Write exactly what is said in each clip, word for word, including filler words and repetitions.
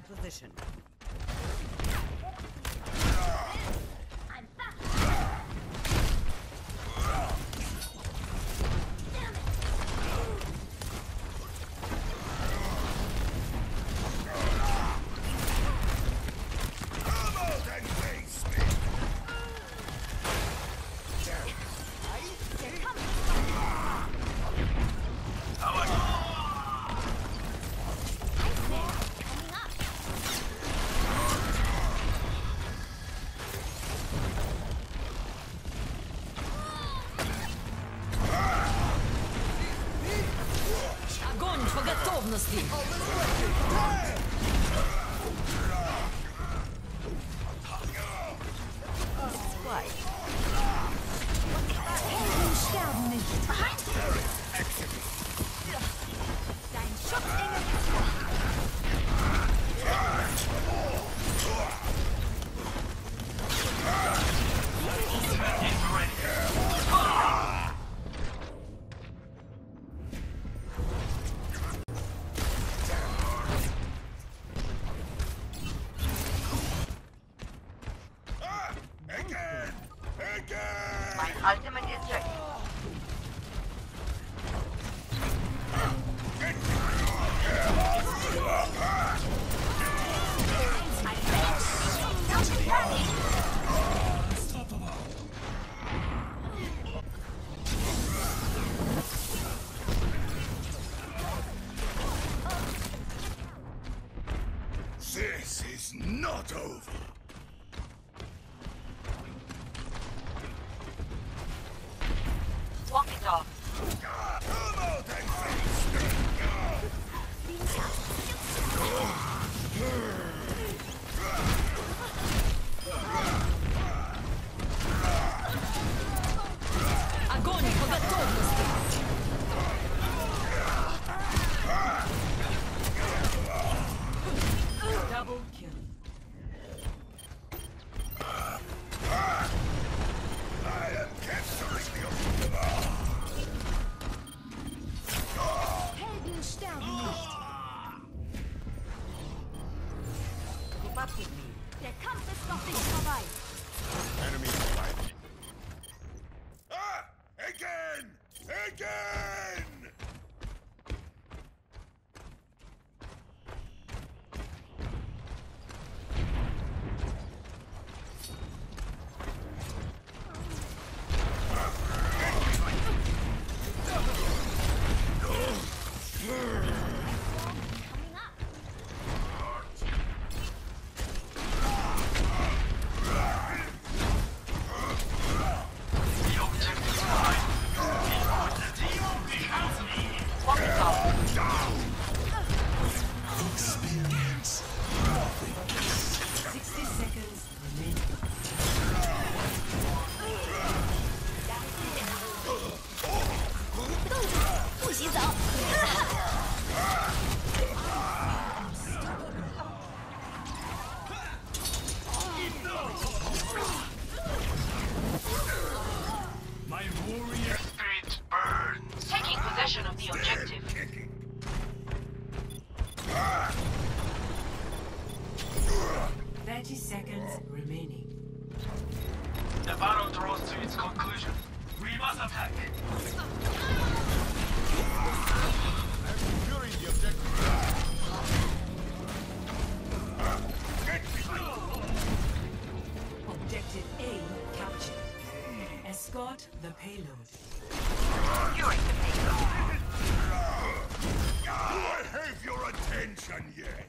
position. I'm back. Огонь по готовности! Sterben nicht! Dein Schutzengel ist vor. My ultimate is ready. This is not over. Walk it off. Come out and face me. Огонь по готовности! Double kill. I am capturing the Helden sterben nicht. Keep up with me. Der Kampf ist noch nicht vorbei. enemy spotted. Ah! Again! Again! Coming up. Walk it off. sixty seconds remaining. 不洗澡。 My warrior spirit burns. Taking possession of the objective. thirty seconds remaining. The battle draws to its conclusion. We must attack. I'm securing the objective. Objective A captured. Escort the payload. Securing the payload. Do I have your attention yet?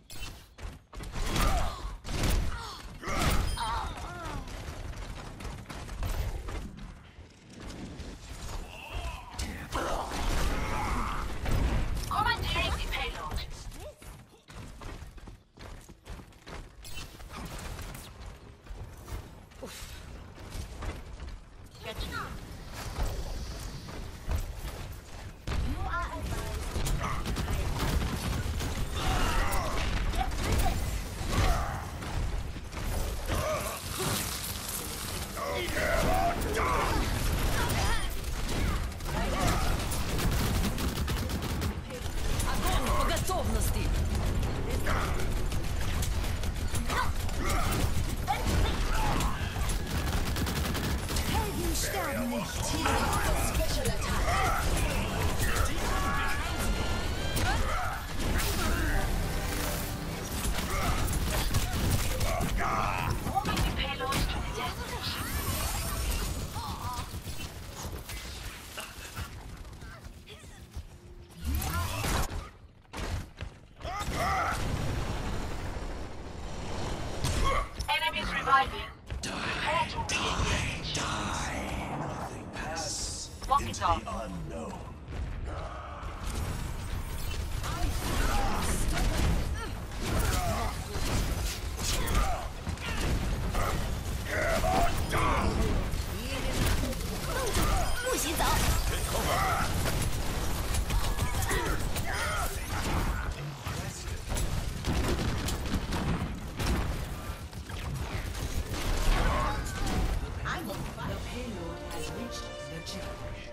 Commandeering the payload. Get You are advised. Moving the payload to the destination. Enemies reviving. Prepare to re-engage. Walk it off. The payload has reached the checkpoint.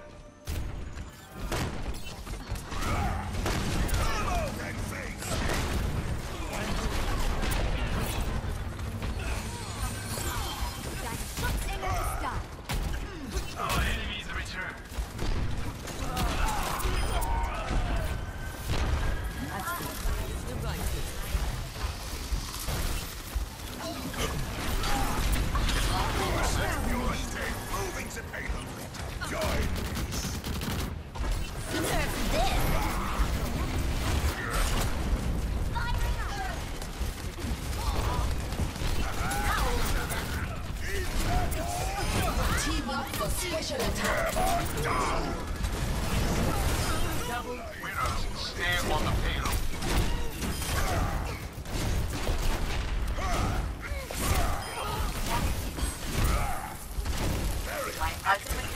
Dein Schutzengel ist da. Our enemies return. Moving the payload. Join Nerf this. Team up for special attack. Winners stay on the payload. My ultimate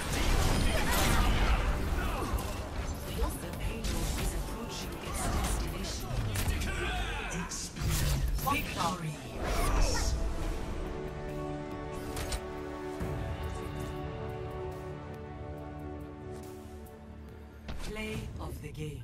The payload is approaching its destination. Victory. Play of the game.